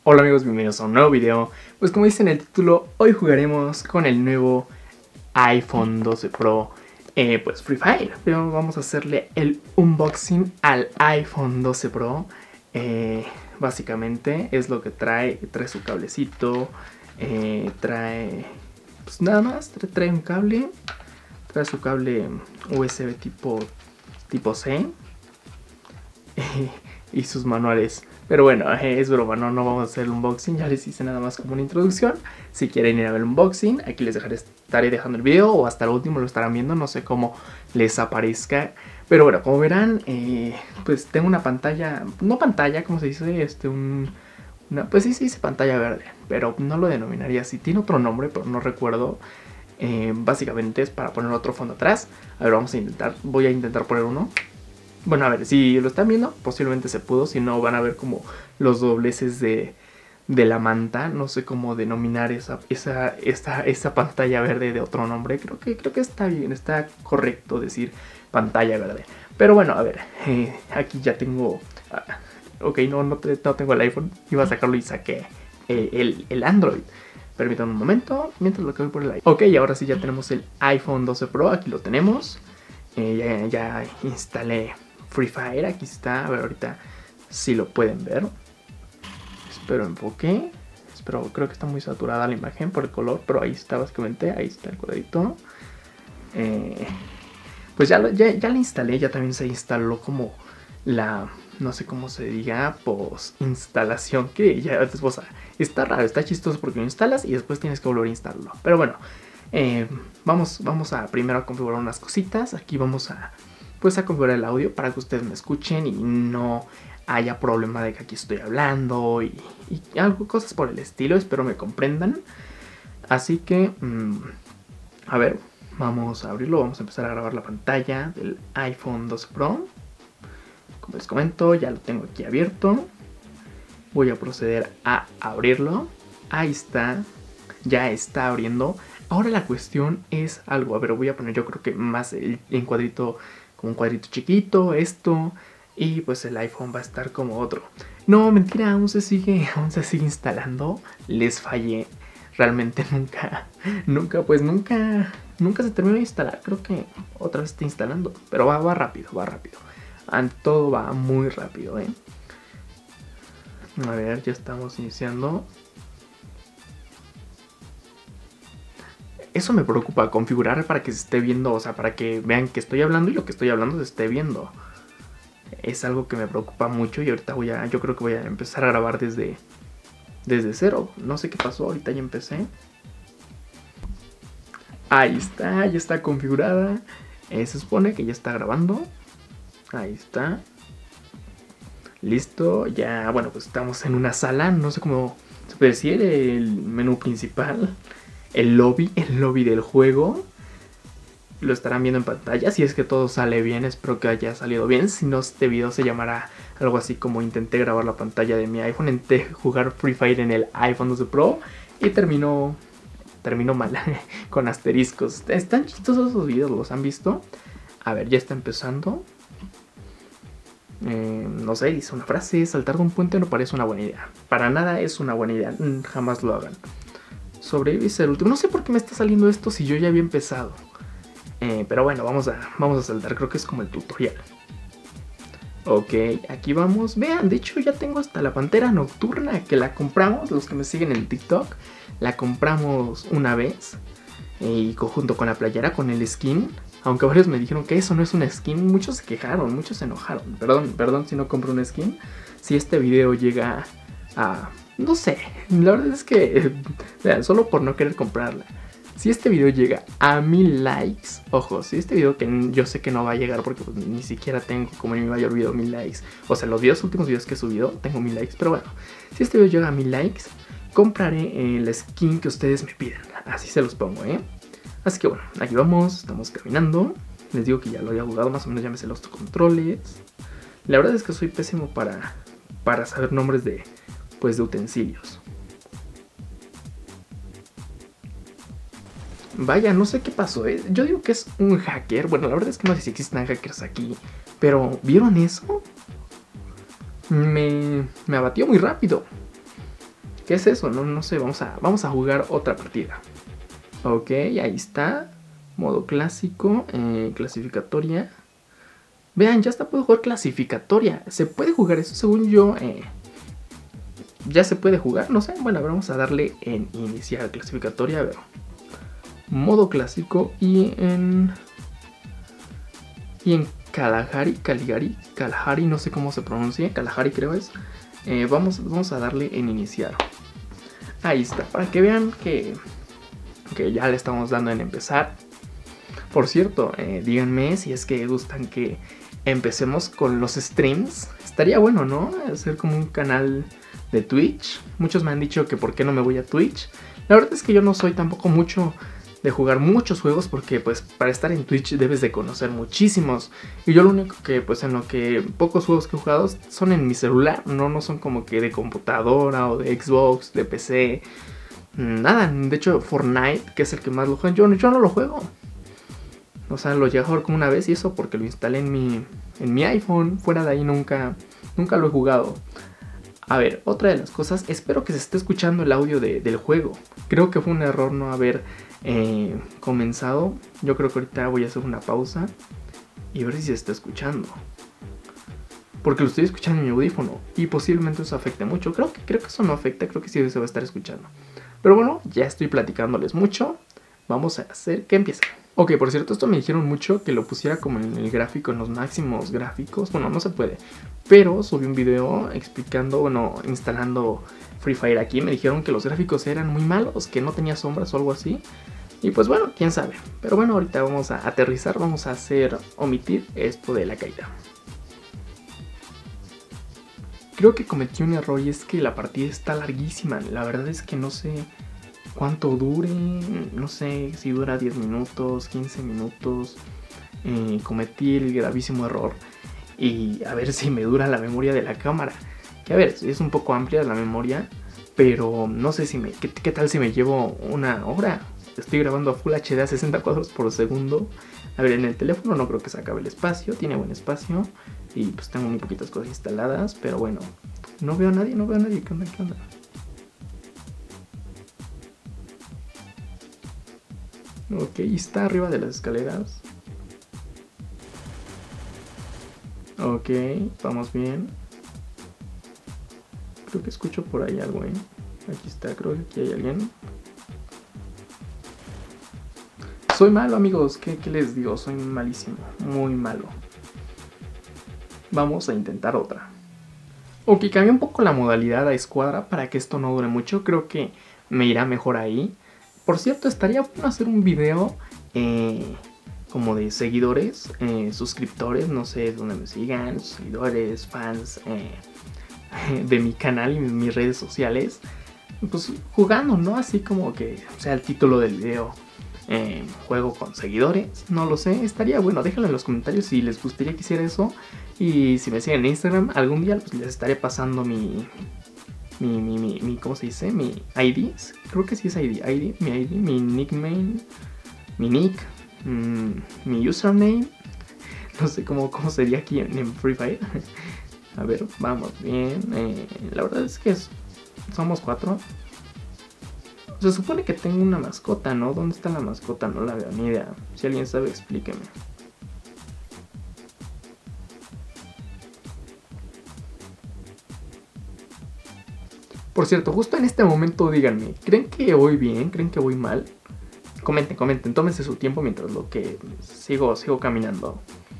Hola amigos, bienvenidos a un nuevo video. Pues como dice en el título, hoy jugaremos con el nuevo iPhone 12 Pro, pues Free Fire. Pero vamos a hacerle el unboxing al iPhone 12 Pro. Básicamente es lo que trae su cablecito, trae pues nada más, trae un cable, trae su cable USB tipo C y sus manuales. Pero bueno, es broma, no vamos a hacer el unboxing, ya les hice nada más como una introducción. Si quieren ir a ver el unboxing, aquí les estaré dejando el video o hasta el último lo estarán viendo, no sé cómo les aparezca. Pero bueno, como verán, pues tengo una pantalla, no pantalla, ¿cómo se dice? Pues sí se dice pantalla verde, pero no lo denominaría así, tiene otro nombre, pero no recuerdo. Básicamente es para poner otro fondo atrás. A ver, voy a intentar poner uno. Bueno, a ver, si lo están viendo, posiblemente se pudo. Si no, van a ver como los dobleces de la manta. No sé cómo denominar esa pantalla verde de otro nombre. Creo que está bien, está correcto decir pantalla verde. Pero bueno, a ver, aquí ya tengo... ok, no tengo el iPhone. Iba a sacarlo y saqué el Android. Permítanme un momento, mientras lo que voy por el iPhone. Ok, ahora sí ya tenemos el iPhone 12 Pro, aquí lo tenemos. Ya instalé Free Fire, aquí está, a ver ahorita si lo pueden ver. Espero enfoque. Creo que está muy saturada la imagen por el color, pero ahí está básicamente, ahí está el cuadrito. Pues ya la instalé, ya también se instaló como la, no sé cómo se diga, post instalación, que ya después, está raro, está chistoso porque lo instalas y después tienes que volver a instalarlo. Pero bueno, vamos a primero a configurar unas cositas. Aquí vamos a configurar el audio para que ustedes me escuchen y no haya problema de que aquí estoy hablando y algo, cosas por el estilo. Espero me comprendan. Así que, a ver, vamos a abrirlo. Vamos a empezar a grabar la pantalla del iPhone 12 Pro. Como les comento, ya lo tengo aquí abierto. Voy a proceder a abrirlo. Ahí está. Ya está abriendo. Ahora la cuestión es algo. A ver, voy a poner yo creo que más en cuadrito, como un cuadrito chiquito, esto. Y pues el iPhone va a estar como otro. No, mentira, aún se sigue instalando. Les fallé. Realmente nunca se terminó de instalar. Creo que otra vez está instalando. Pero va rápido. Ante todo va muy rápido, A ver, ya estamos iniciando. Eso me preocupa, configurar para que se esté viendo, o sea, para que vean que estoy hablando y lo que estoy hablando se esté viendo. Es algo que me preocupa mucho y ahorita yo creo que voy a empezar a grabar desde cero. No sé qué pasó, ahorita ya empecé. Ahí está, ya está configurada. Se supone que ya está grabando. Ahí está. Listo, ya, bueno, pues estamos en una sala, no sé cómo se puede decir, el menú principal. El lobby del juego. Lo estarán viendo en pantalla. Si es que todo sale bien, espero que haya salido bien. Si no, este video se llamará algo así como intenté grabar la pantalla de mi iPhone, intenté jugar Free Fire en el iPhone 12 Pro y terminó mal, con asteriscos. Están chistosos esos videos, ¿los han visto? A ver, ya está empezando. No sé, dice una frase: saltar de un puente no parece una buena idea. Para nada es una buena idea, jamás lo hagan. Sobrevive el último. No sé por qué me está saliendo esto si yo ya había empezado. Pero bueno, vamos a saltar. Creo que es como el tutorial. Ok, aquí vamos. Vean, de hecho ya tengo hasta la pantera nocturna, que la compramos, los que me siguen en TikTok. La compramos una vez. Y junto con la playera, con el skin. Aunque varios me dijeron que eso no es una skin. Muchos se quejaron, muchos se enojaron. Perdón si no compro una skin. Si este video llega a... no sé, la verdad es que, vean, solo por no querer comprarla. Si este video llega a 1000 likes, ojo, si este video, que yo sé que no va a llegar porque pues, ni siquiera tengo como en mi mayor video 1000 likes. O sea, los últimos videos que he subido tengo 1000 likes, pero bueno, si este video llega a 1000 likes, compraré la skin que ustedes me pidan. Así se los pongo, Así que bueno, aquí vamos, estamos caminando. Les digo que ya lo había jugado, más o menos ya me sé los controles. La verdad es que soy pésimo para saber nombres de utensilios. Vaya, no sé qué pasó, Yo digo que es un hacker. Bueno, la verdad es que no sé si existen hackers aquí, pero ¿vieron eso? Me abatió muy rápido. ¿Qué es eso? No sé, vamos a jugar otra partida. Ok, ahí está. Modo clásico, clasificatoria. Vean, ya hasta puedo jugar clasificatoria. Se puede jugar eso, según yo. Ya se puede jugar, no sé. Bueno, vamos a darle en iniciar clasificatoria. A ver. Modo clásico y en Kalahari, no sé cómo se pronuncia. Kalahari creo es. Vamos a darle en iniciar. Ahí está, para que vean que ya le estamos dando en empezar. Por cierto, díganme si es que gustan que empecemos con los streams. Estaría bueno, ¿no? Hacer como un canal de Twitch. Muchos me han dicho que por qué no me voy a Twitch. La verdad es que yo no soy tampoco mucho de jugar muchos juegos, porque pues para estar en Twitch debes de conocer muchísimos. Y yo lo único que pues en lo que pocos juegos que he jugado son en mi celular, no son como que de computadora o de Xbox, de PC. Nada, de hecho Fortnite, que es el que más lo juego, yo no lo juego. O sea, lo llegué a jugar como una vez y eso porque lo instalé en mi iPhone. Fuera de ahí nunca lo he jugado. A ver, otra de las cosas, espero que se esté escuchando el audio del juego. Creo que fue un error no haber comenzado. Yo creo que ahorita voy a hacer una pausa y ver si se está escuchando. Porque lo estoy escuchando en mi audífono y posiblemente eso afecte mucho. Creo que eso no afecta, creo que sí se va a estar escuchando. Pero bueno, ya estoy platicándoles mucho. Vamos a hacer que empiece. Ok, por cierto, esto me dijeron mucho que lo pusiera como en el gráfico, en los máximos gráficos. Bueno, no se puede. Pero subí un video explicando, bueno, instalando Free Fire aquí. Me dijeron que los gráficos eran muy malos, que no tenía sombras o algo así. Y pues bueno, quién sabe. Pero bueno, ahorita vamos a aterrizar, vamos a omitir esto de la caída. Creo que cometí un error y es que la partida está larguísima. La verdad es que no sé cuánto dure, no sé si dura 10 minutos, 15 minutos. Cometí el gravísimo error. Y a ver si me dura la memoria de la cámara. Que a ver, es un poco amplia la memoria, pero no sé si ¿qué tal si me llevo una hora? Estoy grabando a Full HD a 60 cuadros por segundo. A ver, en el teléfono no creo que se acabe el espacio, tiene buen espacio. Y pues tengo muy poquitas cosas instaladas, pero bueno. No veo a nadie, ¿qué onda? Ok, está arriba de las escaleras. Ok, vamos bien. Creo que escucho por ahí algo, Aquí está, creo que aquí hay alguien. Soy malo, amigos, ¿qué les digo? Soy malísimo, muy malo. Vamos a intentar otra. Ok, cambié un poco la modalidad a escuadra para que esto no dure mucho. Creo que me irá mejor ahí. Por cierto, estaría bueno hacer un video como de seguidores, suscriptores, no sé dónde me sigan, seguidores, fans de mi canal y mis redes sociales. Pues jugando, ¿no? Así como que sea el título del video. Juego con seguidores, no lo sé, estaría bueno. Déjenlo en los comentarios si les gustaría que hiciera eso. Y si me siguen en Instagram, algún día pues les estaré pasando mi ¿cómo se dice? Mi ID, creo que sí es ID, mi nickname, mi nick, mi username. No sé cómo sería aquí en Free Fire. A ver, vamos bien. La verdad es que somos 4. Se supone que tengo una mascota, ¿no? ¿Dónde está la mascota? No la veo, ni idea. Si alguien sabe, explíqueme. Por cierto, justo en este momento díganme, ¿creen que voy bien? ¿Creen que voy mal? Comenten, tómense su tiempo mientras lo que sigo caminando.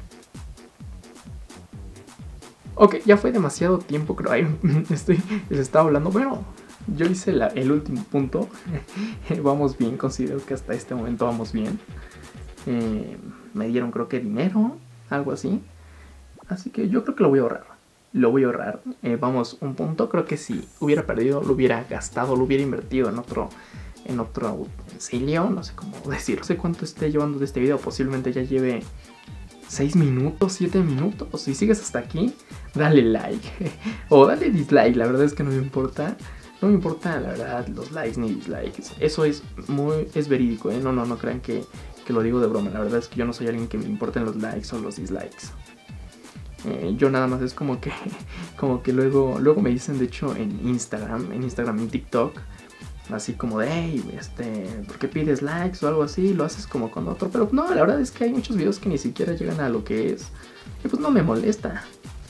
Ok, ya fue demasiado tiempo, creo. Ahí les estaba hablando. Bueno, yo hice el último punto. Vamos bien, considero que hasta este momento vamos bien. Me dieron creo que dinero, algo así. Así que yo creo que lo voy a ahorrar. Vamos, un punto. Creo que si hubiera perdido, lo hubiera gastado, lo hubiera invertido en otro utensilio. No sé cómo decir. No sé cuánto esté llevando de este video. Posiblemente ya lleve 6 minutos, 7 minutos. Si sigues hasta aquí, dale like. O dale dislike. La verdad es que no me importa. No me importa, la verdad, los likes ni dislikes. Eso es verídico, No crean que lo digo de broma. La verdad es que yo no soy alguien que me importen los likes o los dislikes. Yo nada más es como que como que luego me dicen, de hecho, en Instagram y TikTok, así como de, hey, ¿por qué pides likes o algo así? Lo haces como con otro. Pero no, la verdad es que hay muchos videos que ni siquiera llegan a lo que es. Y pues no me molesta.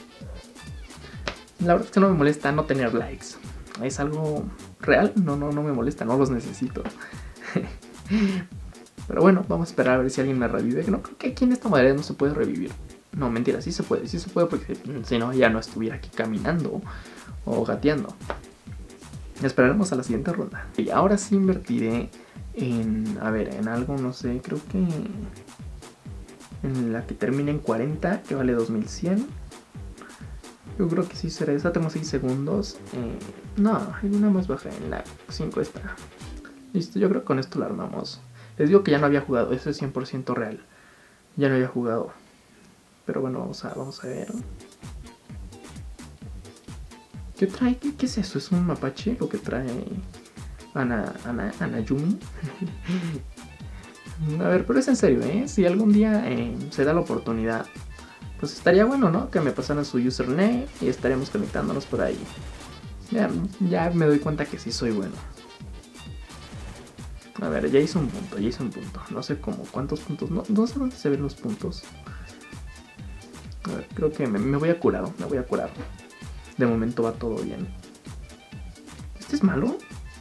La verdad es que no me molesta no tener likes. Es algo real, no me molesta, no los necesito. Pero bueno, vamos a esperar a ver si alguien me revive. No creo que aquí en esta modalidad no se puede revivir. No, mentira, sí se puede porque si no ya no estuviera aquí caminando o gateando. Esperaremos a la siguiente ronda. Y ahora sí invertiré en, a ver, en algo, no sé, creo que en la que termine en 40, que vale 2100. Yo creo que sí será esa, tengo 6 segundos. No, hay una más baja, en la 5 está. Listo, yo creo que con esto la armamos. Les digo que ya no había jugado, eso es 100% real. Ya no había jugado. Pero bueno, vamos a ver. ¿Qué trae? ¿Qué es eso? ¿Es un mapache lo que trae Anayumi? A ver, pero es en serio, ¿eh? Si algún día se da la oportunidad, pues estaría bueno, ¿no? Que me pasaran su username y estaremos conectándonos por ahí. Ya me doy cuenta que sí soy bueno. A ver, ya hice un punto. No sé cómo, cuántos puntos. No sé dónde se ven los puntos. A ver, creo que me voy a curar. De momento va todo bien. ¿Este es malo?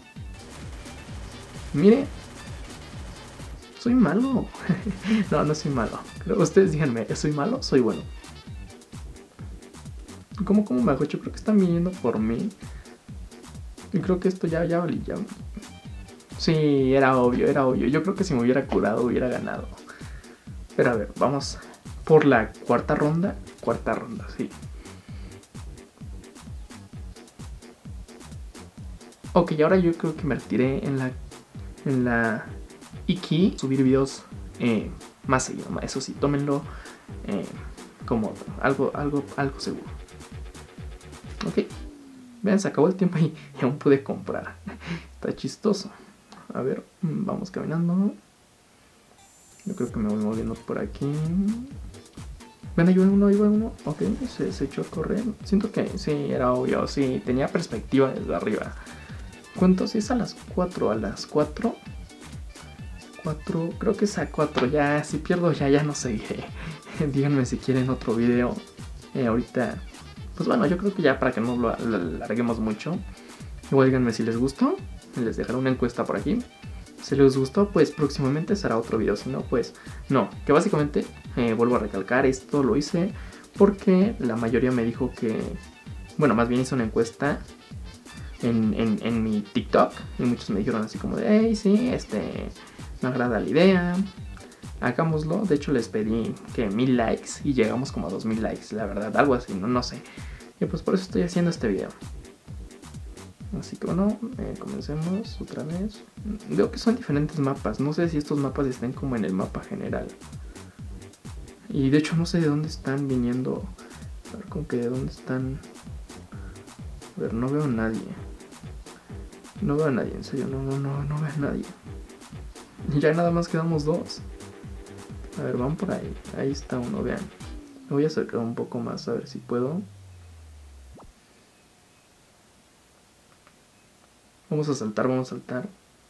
Mire. Soy malo. No soy malo. Ustedes díganme, ¿soy malo? Soy bueno. ¿Cómo me hago? Yo creo que están viniendo por mí. Y creo que esto ya valí. Sí, era obvio. Yo creo que si me hubiera curado hubiera ganado. Pero a ver, vamos por la cuarta ronda. Sí. Ok, ahora yo creo que invertiré en la Iki. Subir videos más seguido. Eso sí, tómenlo como algo seguro. Ok. Vean, se acabó el tiempo y aún pude comprar. Está chistoso. A ver, vamos caminando. Yo creo que me voy moviendo por aquí. Ven, ahí va uno. Ok, se echó a correr. Siento que sí, era obvio. Sí, tenía perspectiva desde arriba. ¿Cuántos es a las 4? A las 4. 4, creo que es a 4. Ya, si pierdo ya no seguiré. Díganme si quieren otro video. Ahorita, pues bueno, yo creo que ya para que no lo alarguemos mucho. Igual díganme si les gustó. Les dejaré una encuesta por aquí. Si les gustó, pues próximamente será otro video. Si no, pues no. Que básicamente, vuelvo a recalcar, esto lo hice porque la mayoría me dijo que... Bueno, más bien hice una encuesta en mi TikTok. Y muchos me dijeron así como de, hey, sí, me agrada la idea, hagámoslo. De hecho les pedí que 1000 likes y llegamos como a 2000 likes, la verdad, algo así, no sé. Y pues por eso estoy haciendo este video. Así que bueno, comencemos otra vez. Veo que son diferentes mapas, no sé si estos mapas estén como en el mapa general. Y de hecho no sé de dónde están viniendo. A ver, como que de dónde están. A ver, no veo a nadie. En serio, no veo a nadie. Ya nada más quedamos 2. A ver, van por ahí. Ahí está uno, vean. Me voy a acercar un poco más a ver si puedo. Vamos a saltar.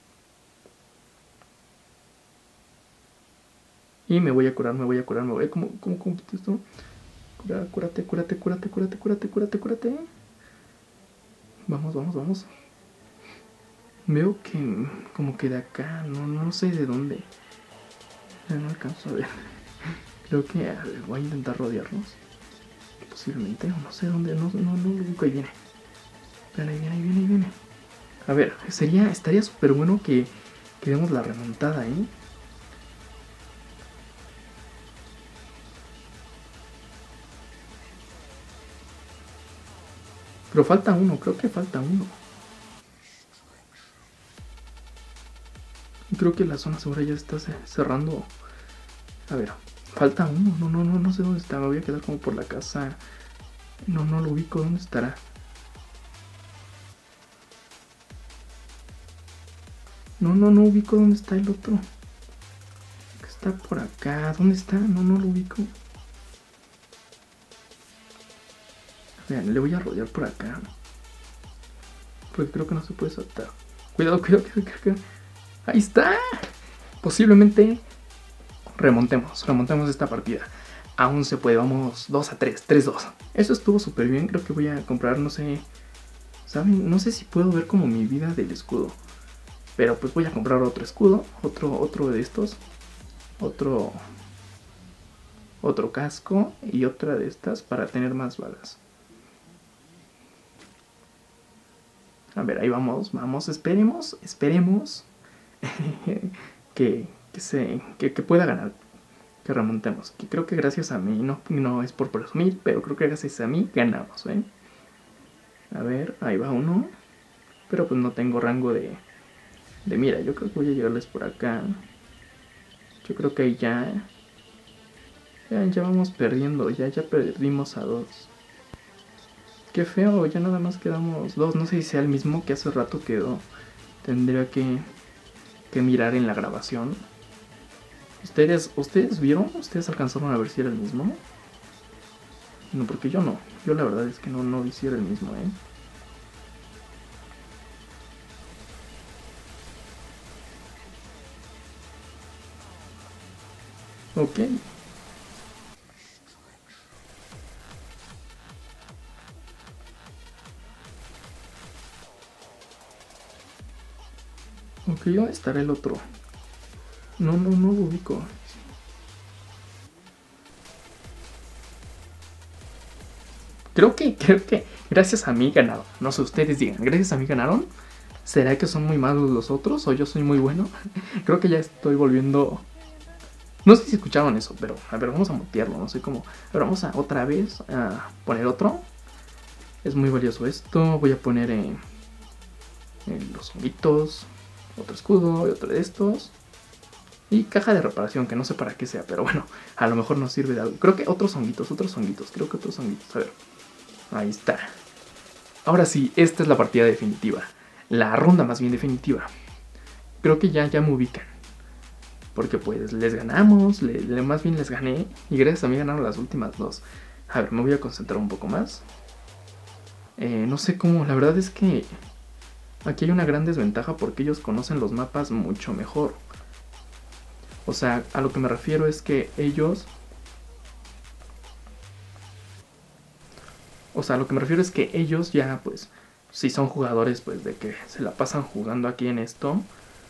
Y me voy a curar. ¿Cómo esto? Cúrate. Vamos. Veo que como que de acá, no sé de dónde. No alcanzo a ver. Creo que voy a intentar rodearlos. Posiblemente, no sé dónde, no lo ubico. Ahí viene. Ahí viene. A ver, estaría súper bueno que demos la remontada, ¿eh? Pero falta uno, creo que falta uno. Creo que la zona segura ya está cerrando. A ver, falta uno. No sé dónde está. Me voy a quedar como por la casa. No lo ubico. ¿Dónde estará? No ubico dónde está el otro. Está por acá. ¿Dónde está? No lo ubico. Vean, le voy a rodear por acá. Porque creo que no se puede saltar. Cuidado, cuidado, cuidado, cuidado. ¡Ahí está! Posiblemente remontemos esta partida. Aún se puede, vamos 2-3, 3-2. Eso estuvo súper bien, creo que voy a comprar, no sé... ¿Saben? No sé si puedo ver como mi vida del escudo. Pero pues voy a comprar otro escudo, otro de estos. Otro casco y otra de estas para tener más balas. A ver, ahí vamos, esperemos que pueda ganar, que remontemos. Que creo que gracias a mí, no es por presumir, pero creo que gracias a mí ganamos, ¿ven? A ver, ahí va uno. Pero pues no tengo rango de mira, yo creo que voy a llegarles por acá. Yo creo que ahí ya vamos perdiendo, ya perdimos a 2. Qué feo, ya nada más quedamos 2. No sé si sea el mismo que hace rato quedó. Tendría que mirar en la grabación. ¿Ustedes vieron? ¿Ustedes alcanzaron a ver si era el mismo? No, porque yo no. Yo la verdad es que no vi si era el mismo, ¿eh? Ok. Ok, ¿dónde estará el otro? No lo ubico. Creo que gracias a mí ganaron. No sé, ustedes digan, ¿gracias a mí ganaron? ¿Será que son muy malos los otros o yo soy muy bueno? Creo que ya estoy volviendo... No sé si escucharon eso, pero a ver, vamos a mutearlo, no sé cómo. A ver, vamos a otra vez a poner otro. Es muy valioso esto. Voy a poner en los honguitos, otro escudo y otro de estos. Y caja de reparación, que no sé para qué sea, pero bueno, a lo mejor nos sirve de algo. Creo que otros honguitos, creo que otros honguitos. A ver, ahí está. Ahora sí, esta es la partida definitiva. La ronda más bien definitiva. Creo que ya me ubican. Porque pues les ganamos, más bien les gané. Y gracias a mí ganaron las últimas 2. A ver, me voy a concentrar un poco más. No sé cómo, la verdad es que aquí hay una gran desventaja porque ellos conocen los mapas mucho mejor. O sea, a lo que me refiero es que ellos... ya pues, si son jugadores pues de que se la pasan jugando aquí en esto...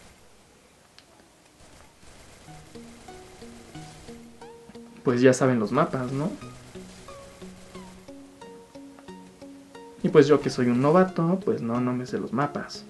Pues ya saben los mapas, ¿no? Y pues yo que soy un novato, pues no me sé los mapas.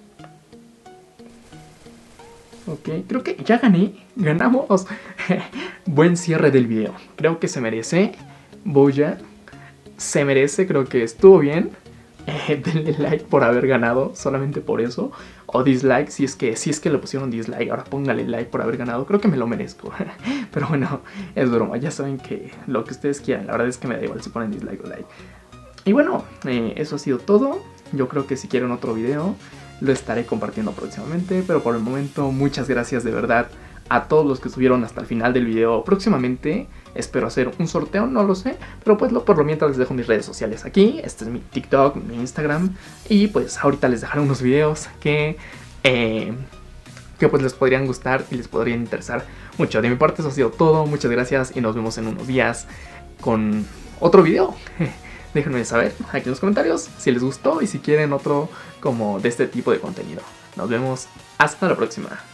Ok, creo que ya ganamos. Buen cierre del video. Creo que se merece. Boya se merece, creo que estuvo bien. Denle like por haber ganado, solamente por eso. O dislike, si es que le pusieron dislike. Ahora póngale like por haber ganado, creo que me lo merezco. Pero bueno, es broma, ya saben que lo que ustedes quieran. La verdad es que me da igual si ponen dislike o like. Y bueno, eso ha sido todo. Yo creo que si quieren otro video lo estaré compartiendo próximamente. Pero por el momento, muchas gracias de verdad a todos los que estuvieron hasta el final del video. Próximamente espero hacer un sorteo, no lo sé, pero pues por lo mientras les dejo mis redes sociales aquí. Este es mi TikTok, mi Instagram. Y pues ahorita les dejaré unos videos que pues les podrían gustar y les podrían interesar mucho. De mi parte eso ha sido todo, muchas gracias y nos vemos en unos días con otro video. Déjenme saber aquí en los comentarios si les gustó y si quieren otro como de este tipo de contenido. Nos vemos hasta la próxima.